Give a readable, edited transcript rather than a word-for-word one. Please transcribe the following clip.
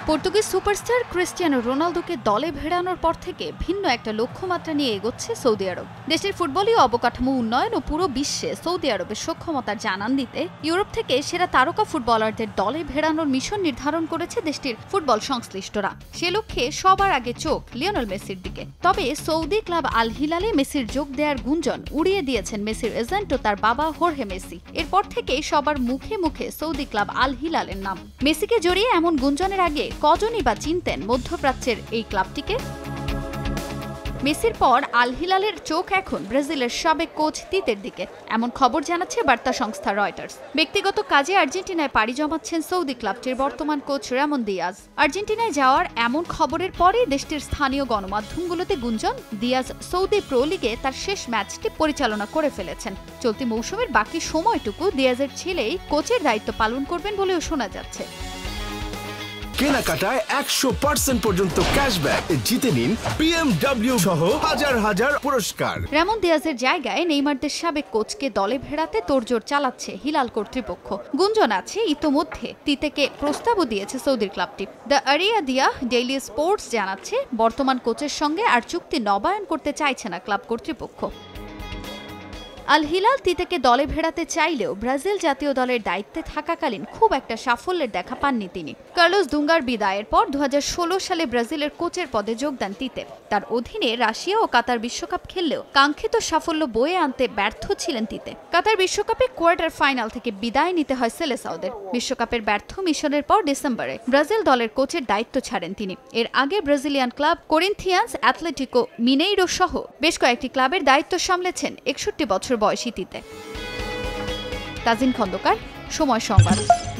Portuguese superstar Cristiano রোনালদোকে দলে ভেড়ানোর পর থেকে ভিন্ন একটা লক্ষ্যমাত্রা নিয়ে এগোচ্ছে সৌদি আরব। দেশের ফুটবলীয় অবকাঠামো উন্নয়ন ও পুরো বিশ্বে সৌদি আরবের সক্ষমতার জানান দিতে ইউরোপ থেকে সেরা তারকা ফুটবলারদের দলে ভেড়ানোর মিশন নির্ধারণ করেছে দেশটির ফুটবল সংশ্লিষ্টরা। সে লক্ষ্যে সবার আগে চোখ লিওনেল মেসির দিকে। তবে সৌদি ক্লাব আল হিলালে মেসির যোগ দেওয়ার গুঞ্জন উড়িয়ে দিয়েছেন মেসির এজেন্ট ও তার বাবা হোর্হে মেসি। এরপর থেকেই সবার মুখে মুখে সৌদি ক্লাব আল হিলালের নাম। মেসিকে জড়িয়ে এমন গুঞ্জনের আগে কজনই বা চিনতেন মধ্যপ্রাচ্যের এই ক্লাবটিকে? মেসির পর আল হিলালের চোখ এখন ব্রাজিলের সাবেক কোচ তিতের দিকে, এমন খবর জানাচ্ছে বার্তা সংস্থা রয়টার্স। ব্যক্তিগত কাজে আর্জেন্টিনায় পাড়ি জমাচ্ছেন সৌদি ক্লাবটির বর্তমান কোচ রামন দিয়াজ। আর্জেন্টিনায় যাওয়ার এমন খবরের পরে দেশটির স্থানীয় গণমাধ্যমগুলোতে গুঞ্জন, দিয়াজ সৌদি প্রো লিগে তার শেষ ম্যাচটি পরিচালনা করে ফেলেছেন। চলতি মৌসুমের বাকি সময়টুকু দিয়াজের ছেলেই কোচের দায়িত্ব পালন করবেন বলেও শোনা যাচ্ছে। কেনাকাটায় 100% পর্যন্ত ক্যাশব্যাক জিতে নিন BMW সহ হাজার হাজার পুরস্কার। রামন দিয়াজের জায়গায় নেইমারদের সাবেক কোচকে দলে ভেড়াতে তোড়জোড় চালাচ্ছে হিলাল কর্তৃপক্ষ। গুঞ্জন আছে ইতোমধ্যে তিতেকে প্রস্তাবও দিয়েছে সৌদির ক্লাবটি। দ্য আরিয়াদিয়া ডেইলি স্পোর্টস জানাচ্ছে বর্তমান কোচের সঙ্গে আর চুক্তি নবায়ন করতে চাইছে না ক্লাব কর্তৃপক্ষ। আল হিলাল তিতেকে দলে ভেড়াতে চাইলেও ব্রাজিল জাতীয় দলের দায়িত্বে থাকাকালীন খুব একটা সাফল্যের দেখা পাননি তিনি। কার্লোস দুঙ্গার বিদায়ের পর 2016 সালে ব্রাজিলের কোচের পদে যোগ দেন তিতে। তার অধীনে রাশিয়া ও কাতার বিশ্বকাপ খেললেও কাঙ্ক্ষিত সাফল্য বয়ে আনতে ব্যর্থ ছিলেন তিতে। কাতার বিশ্বকাপে কোয়ার্টার ফাইনাল থেকে বিদায় নিতে হয় সেলেসাওদের। বিশ্বকাপের ব্যর্থ মিশনের পর ডিসেম্বরে ব্রাজিল দলের কোচের দায়িত্ব ছাড়েন তিনি। এর আগে Brazilian club Corinthians, Atletico Mineiro সহ বেশ কয়েকটি ক্লাবের দায়িত্ব সামলেছেন 61 বছর বয়সী তিতে। তাজিন খন্দকার, সময় সংবাদ।